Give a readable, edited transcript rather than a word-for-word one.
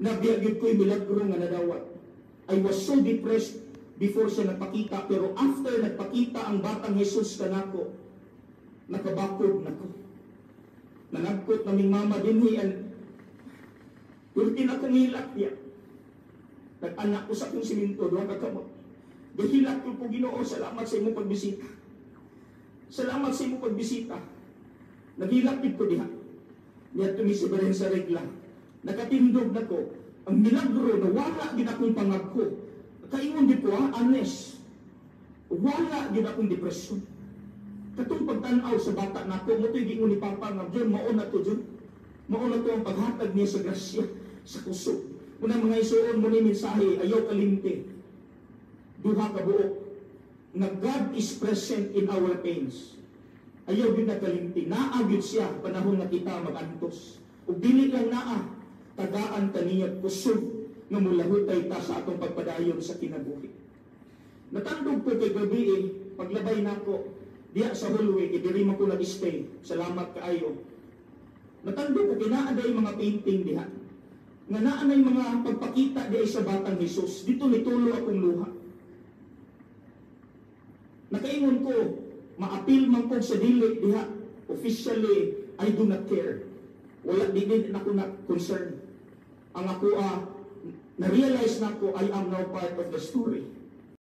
Nabiyagid ko'y milagro nga nadawat. I was so depressed before siya nagpakita, pero after nagpakita ang batang Jesus kanako, nakabakod nako. Nanagkot naming mama dinhi and turtin akong hilak niya. Nag-anak ko sa akong siminto, doon kakamot. Gahilak ko po, Ginoo, salamat sa imong pagbisita. Salamat sa imong pagbisita. Naghilak ko diha. Niya tumisibarin sa regla. Nakatindog na ko. Ang milagro na wala din akong pangagko. Kaingon di ko, honest. Wala din akong depression. Katong pagtanaw sa bata na ako, moto'y gingon ni Papa nga, Diyon, mauna to, Diyon. Mauna to ang paghatag niya sa grasya, sa kusog. Una mga isuon mo ni mensahe, ayaw kalimti. Duha ka buok. Na God is present in our pains. Ayaw din na kalimti. Naagid siya, panahon na kita mag-antos. O dili lang naa, tagaan kaniyat kusog nga mulahutay ta sa atong pagpadayon sa kinabuhi. Natandog ko kay gabi paglabay nako diya sa hallway, diri man ko nag-stay. Salamat kaayo. Natandog ko kinaaday mga painting diha. Nga naanay mga pagpakita diay sa batang Jesus. Dito nitulo akong luha. Nakaingon ko, maapil man ko sa dili diha. Officially, I do not care. Wala din ako na concern. Ang ako na-realize na ko, I am now part of the story.